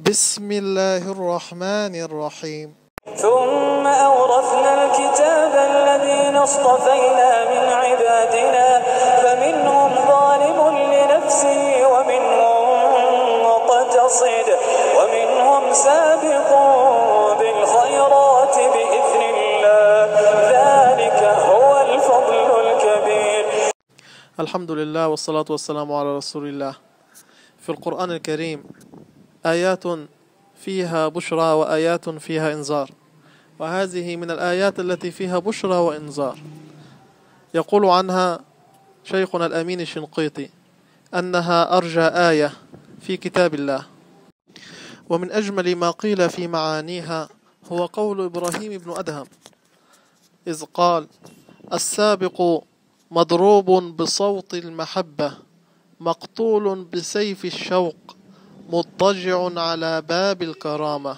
بسم الله الرحمن الرحيم. ثم أورثنا الكتاب الذين اصطفينا من عبادنا فمنهم ظالم لنفسه ومنهم مقتصد ومنهم سابق بالخيرات بإذن الله ذلك هو الفضل الكبير. الحمد لله والصلاة والسلام على رسول الله. في القرآن الكريم آيات فيها بشرى وآيات فيها إنذار، وهذه من الآيات التي فيها بشرى وإنذار. يقول عنها شيخنا الأمين الشنقيطي أنها أرجى آية في كتاب الله، ومن أجمل ما قيل في معانيها هو قول إبراهيم بن أدهم إذ قال: السابق مضروب بصوت المحبة مقتول بسيف الشوق مضطجع على باب الكرامة،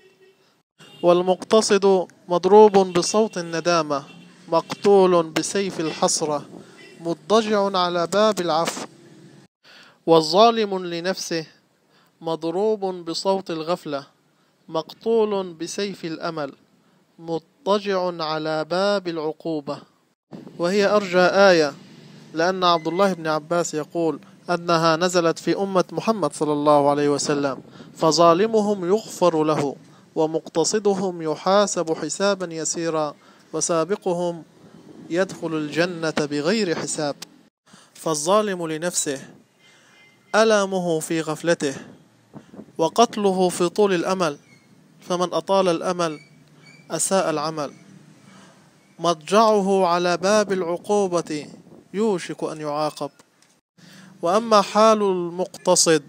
والمقتصد مضروب بصوت الندامة مقتول بسيف الحسرة مضطجع على باب العفو، والظالم لنفسه مضروب بصوت الغفلة مقتول بسيف الأمل مضطجع على باب العقوبة. وهي أرجى آية لأن عبد الله بن عباس يقول أنها نزلت في أمة محمد صلى الله عليه وسلم، فظالمهم يغفر له ومقتصدهم يحاسب حسابا يسيرا وسابقهم يدخل الجنة بغير حساب. فالظالم لنفسه ألمه في غفلته وقتله في طول الأمل، فمن أطال الأمل أساء العمل، مضجعه على باب العقوبة يوشك أن يعاقب. وأما حال المقتصد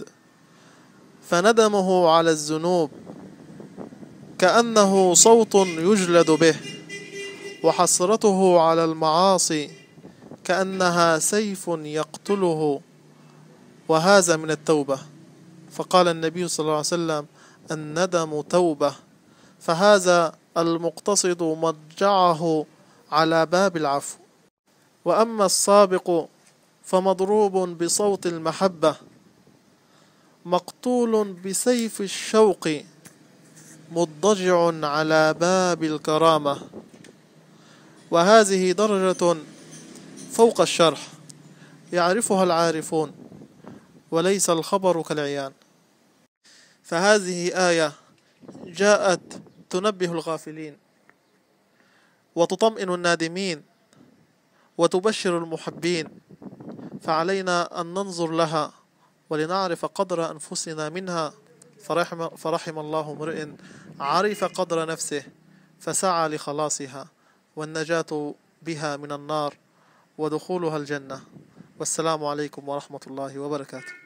فندمه على الذنوب كأنه صوت يجلد به، وحسرته على المعاصي كأنها سيف يقتله، وهذا من التوبة. فقال النبي صلى الله عليه وسلم: الندم توبة. فهذا المقتصد مضجعه على باب العفو. وأما السابق فمضروب بصوت المحبة مقتول بسيف الشوق مضطجع على باب الكرامة. وهذه درجة فوق الشرح يعرفها العارفون وليس الخبر كالعيان. فهذه آية جاءت تنبه الغافلين وتطمئن النادمين وتبشر المحبين، فعلينا أن ننظر لها ولنعرف قدر أنفسنا منها. فرحم الله امرئ عرف قدر نفسه فسعى لخلاصها والنجاة بها من النار ودخولها الجنة. والسلام عليكم ورحمة الله وبركاته.